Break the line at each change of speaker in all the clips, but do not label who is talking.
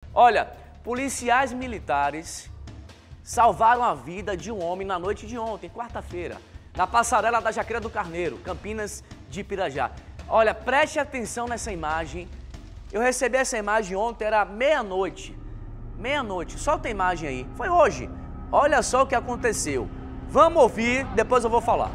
Olha, policiais militares salvaram a vida de um homem na noite de ontem, quarta-feira, na passarela da Jaqueira do Carneiro, Campinas de Pirajá. Olha, preste atenção nessa imagem. Eu recebi essa imagem ontem, era meia-noite. Meia-noite, solta a imagem aí. Foi hoje. Olha só o que aconteceu. Vamos ouvir, depois eu vou falar.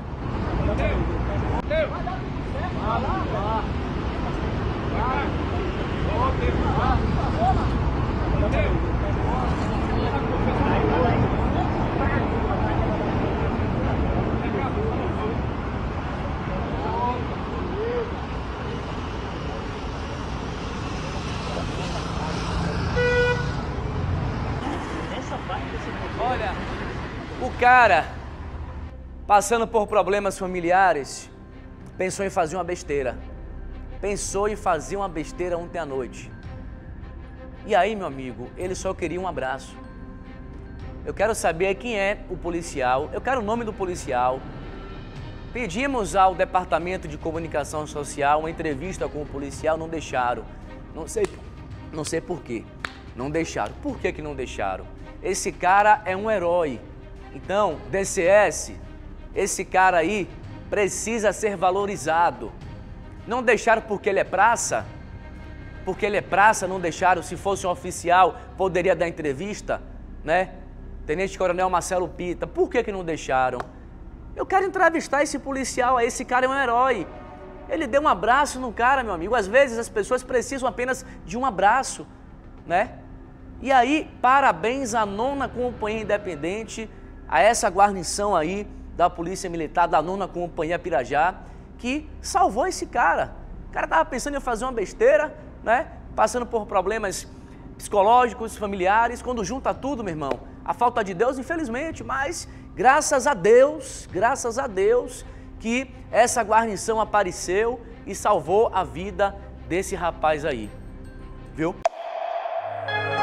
Olha, o cara, passando por problemas familiares, pensou em fazer uma besteira. Pensou em fazer uma besteira ontem à noite. E aí, meu amigo, ele só queria um abraço. Eu quero saber quem é o policial, eu quero o nome do policial. Pedimos ao Departamento de Comunicação Social uma entrevista com o policial, não deixaram. Não sei por quê. Não deixaram. Por que não deixaram? Esse cara é um herói. Então, DCS, esse cara aí precisa ser valorizado. Não deixaram porque ele é praça? Porque ele é praça, não deixaram. Se fosse um oficial, poderia dar entrevista, né? Tenente Coronel Marcelo Pita, por que não deixaram? Eu quero entrevistar esse policial aí, esse cara é um herói. Ele deu um abraço no cara, meu amigo. Às vezes as pessoas precisam apenas de um abraço, né? E aí, parabéns à 9ª Companhia Independente, a essa guarnição aí da Polícia Militar, da 9ª Companhia Pirajá, que salvou esse cara. O cara estava pensando em fazer uma besteira, né? Passando por problemas psicológicos, familiares. Quando junta tudo, meu irmão, a falta de Deus, infelizmente, mas graças a Deus que essa guarnição apareceu e salvou a vida desse rapaz aí, viu?